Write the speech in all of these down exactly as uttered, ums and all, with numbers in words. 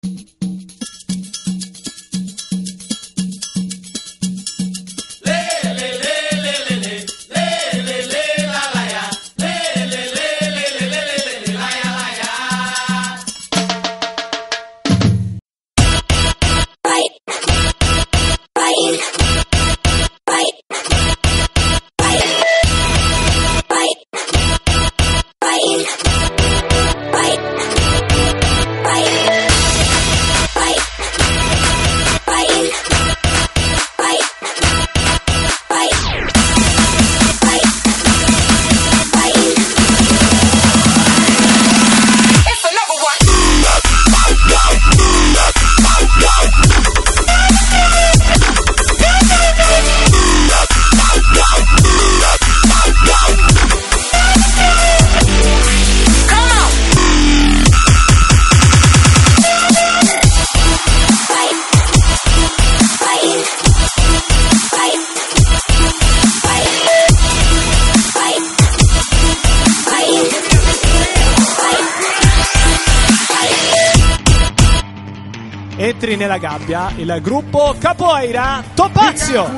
Entri nella gabbia il gruppo Capoeira Topazio.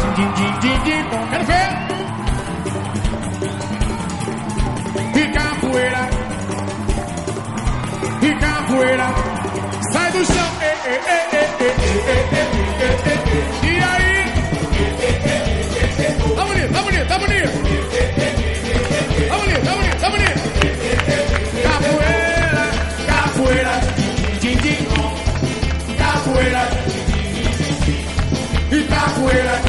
E capoeira, e capoeira, sai do chão, e, e, e, e, e, e, e, e, e aí? Tá bonito, tá bonito, tá bonito. Tá bonito, tá bonito, tá bonito. Capoeira, capoeira, din, din, capoeira, e capoeira,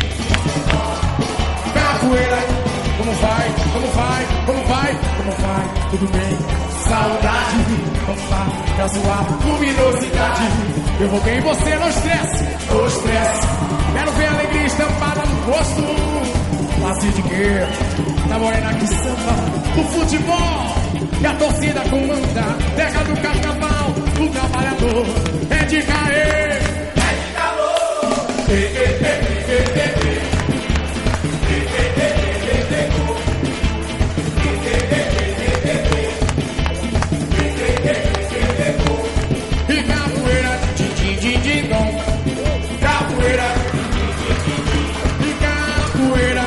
capoeira. Como vai, como vai, como vai, como vai, tudo bem? Saudade, vamos lá, casual, luminosidade. Eu vou bem, você não estresse, não estresse. Quero ver a alegria estampada no rosto. Passe de quê? Na morena que samba, o futebol e a torcida comanda. Terra do carnaval, o trabalhador é de cair, é de calor. E, e, e, e, e, e. E capoeira, din, din, din, dom. Capoeira, e capoeira,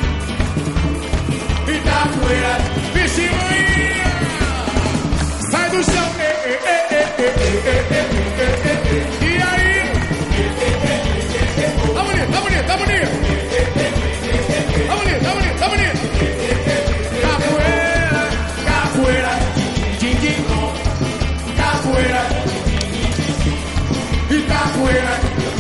e capoeira, bichinha, sai do chão, e, e, e, e, e, e, e, e aí? Tá bonito, tá bonito, tá bonito. Tá bonito, tá bonito, tá bonito. Capoeira, capoeira, din, din, dom. Capoeira. E capoeira,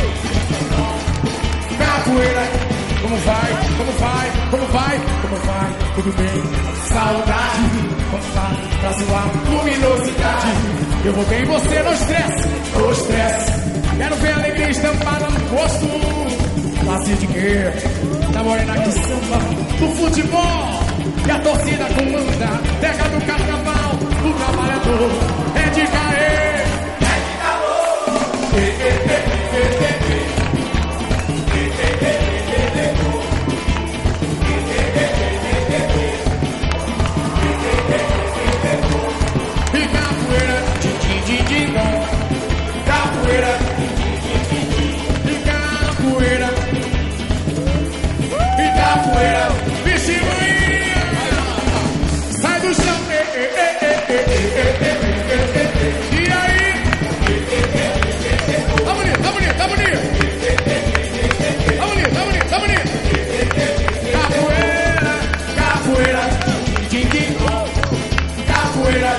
capoeira, como vai, como vai, como vai, como vai, tudo bem? Saudade, vamos lá, pra zoar, luminosidade. Eu vou bem, você não estresse, não estresse. Quero ver a alegria estampada no rosto. Passe de quê? Na morena que samba, do futebol e a torcida comanda. Terra do carnaval, o trabalhador é de cair. E, e, e, e, e, e. E capoeira, din, din, din, dom. Capoeira, e capoeira, e capoeira, bichinha, sai do chão, e, e, e, e, e, e, e, e aí? Tá bonito, tá bonito, tá bonito. Tá bonito, tá bonito, tá bonito. Capoeira, capoeira, din, din, dom. Capoeira,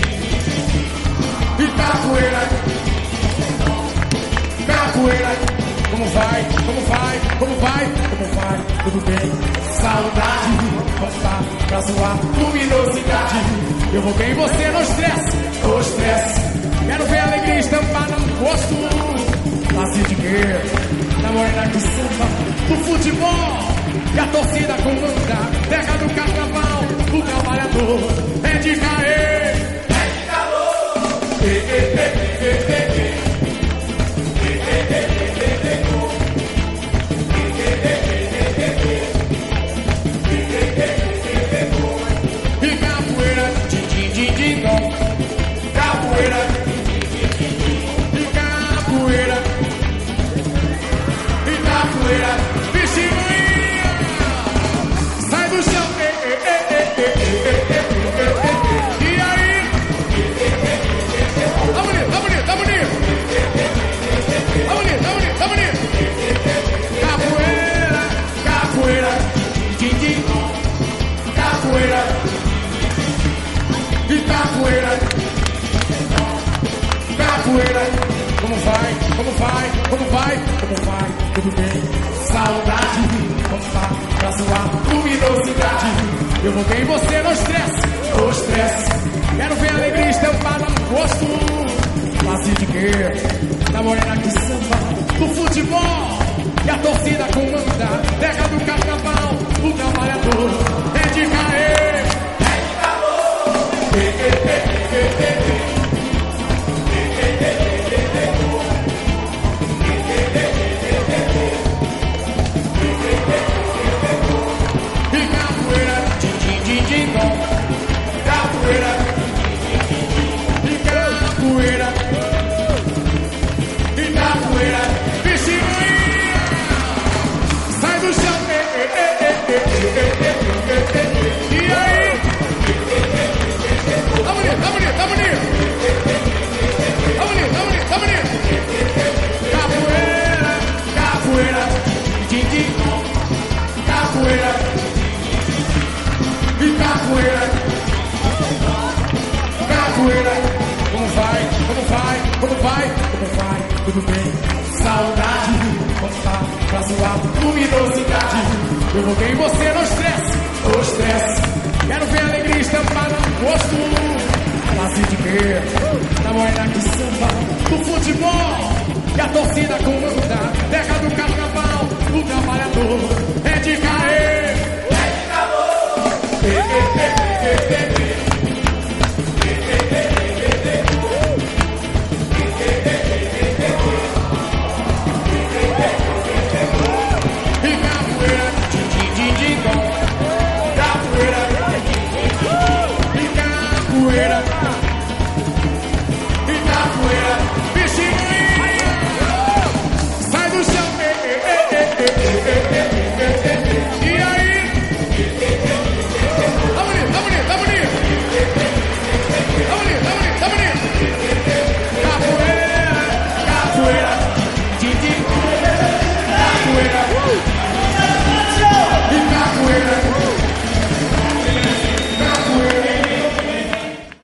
e capoeira, capoeira. Como vai, como vai, como vai, como vai, tudo bem? Saudade, vamos lá, pra zoar, luminosidade. Eu vou bem, você não estresse, não estresse. Quero ver a alegria estampada no rosto. Passe de quê? Na morena que samba, do futebol e a torcida comanda. Terra do carnaval, o trabalhador é de cair, é de calor. E, e, e, e, e, e. E capoeira, din, din, din, din, dom. Capoeira, capoeira. Como vai, como vai, como vai, como vai, tudo bem? Saudade, como vai, pra sua luminosidade. Eu voltei em você no estresse, no estresse. Quero ver a alegria estampada no rosto. Face de quê? Da morena que samba, do futebol. E a torcida comanda, terra do carnaval. O trabalhador é de cair, é de calor. E capoeira, din din din din dom. Capoeira, e capoeira, e capoeira, bichinha, sai do chão, e, e, e, e, e, e, e, e aí? Tá bonito, tá bonito, tá bonito. Tá bonito, tá bonito, tá bonito. Capoeira, capoeira, din din dom. Capoeira, e capoeira, capoeira. Como vai, como vai, como vai, como vai, tudo bem? Saudade, como vai, pra sua luminosidade. Eu voltei em você no estresse, no estresse. Quero ver a alegria estampada no rosto. Face de quê? Da morena que samba,